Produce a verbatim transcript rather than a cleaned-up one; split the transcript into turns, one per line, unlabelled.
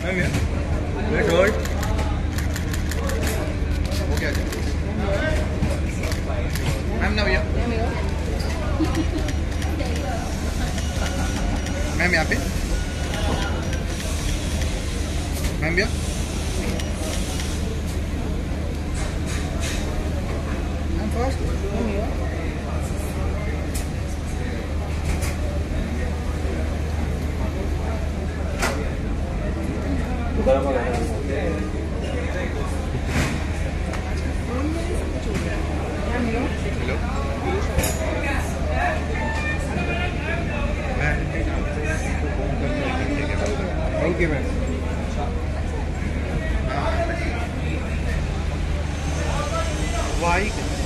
Very good. Okay. Ma'am ना भैया। Ma'am यहाँ पे। मैम भैया। Ma'am first. Hello thank you ma'am. Y